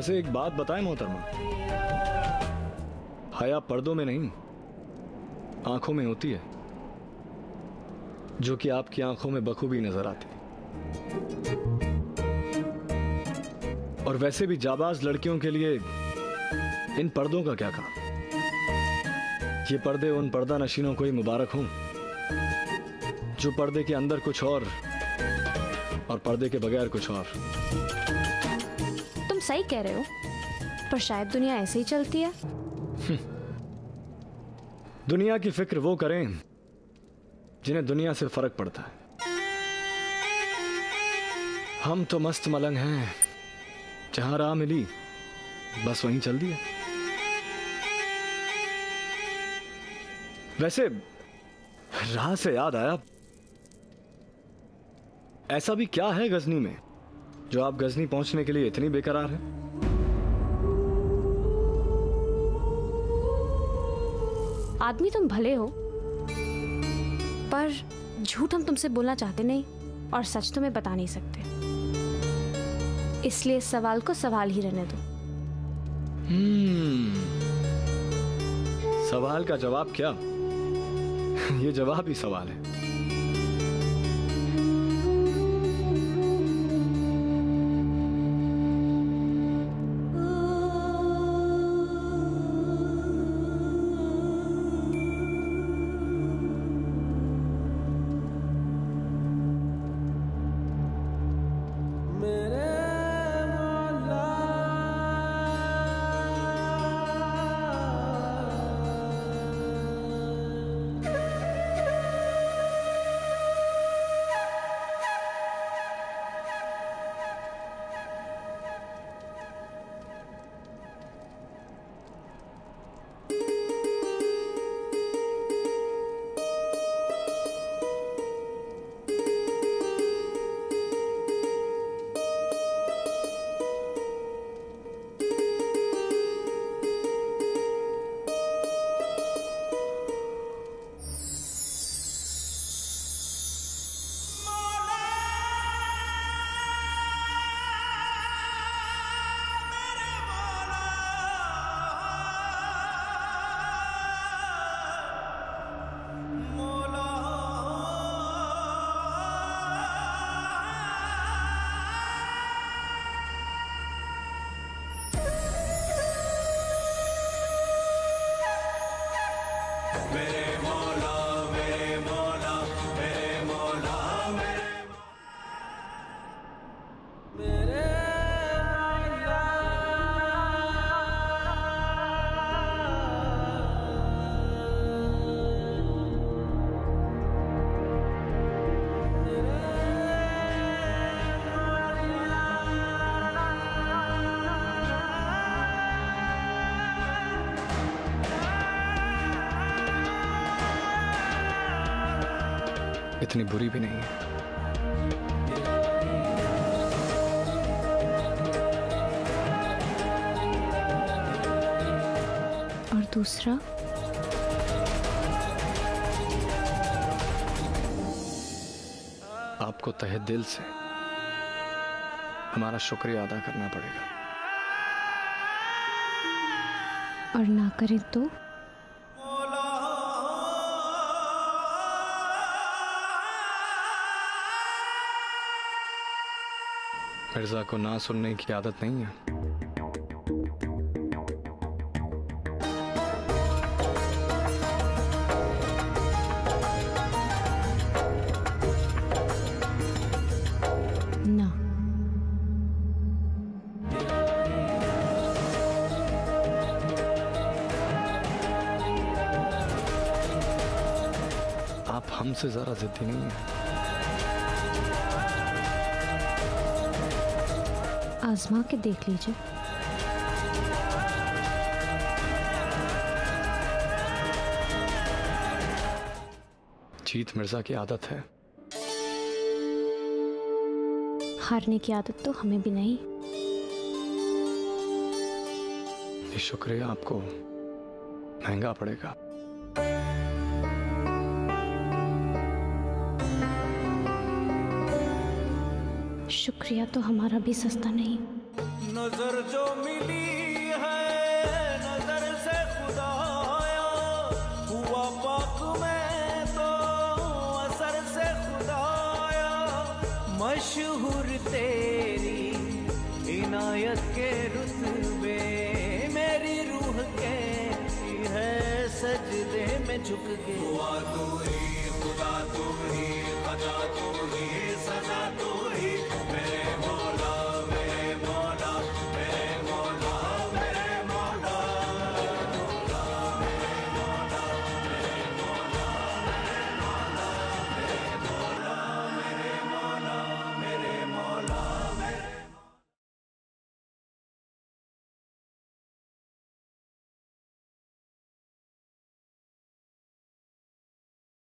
वैसे एक बात बताएं मोहतरमा, हया पर्दों में नहीं आंखों में होती है, जो कि आपकी आंखों में बखूबी नजर आती है। और वैसे भी जाबाज लड़कियों के लिए इन पर्दों का क्या काम। ये पर्दे उन पर्दा नशीनों को ही मुबारक हों जो पर्दे के अंदर कुछ और पर्दे के बगैर कुछ और। तुम सही कह रहे हो, पर शायद दुनिया ऐसे ही चलती है। दुनिया की फिक्र वो करें जिन्हें दुनिया से फर्क पड़ता है। हम तो मस्त मलंग हैं, जहां राह मिली बस वहीं चल दिया। वैसे राह से याद आया, ऐसा भी क्या है गजनी में जो आप गजनी पहुंचने के लिए इतनी बेकरार हैं? आदमी तुम भले हो, पर झूठ हम तुमसे बोलना चाहते नहीं और सच तुम्हें बता नहीं सकते, इसलिए इस सवाल को सवाल ही रहने दो। सवाल का जवाब क्या? ये जवाब ही सवाल है। इतनी बुरी भी नहीं है। और दूसरा, आपको तहे दिल से हमारा शुक्रिया अदा करना पड़ेगा। और ना करें तो? मिर्जा को ना सुनने की आदत नहीं है। ना। आप हमसे जरा जिद्दी नहीं है। आजमा के देख लीजिए। जीत मिर्जा की आदत है। हारने की आदत तो हमें भी नहीं। ये शुक्रिया आपको महंगा पड़ेगा। शुक्रिया तो हमारा भी सस्ता नहीं। नजर जो मिली है नजर से खुदाया, हुआ पाक में तो असर से खुदाया। मशहूर तेरी इनायत के रुतबे, मेरी रूह कहती है सजदे में झुक के। हुआ तू ही खुदा, तू ही खजा, तू ही सजा, तू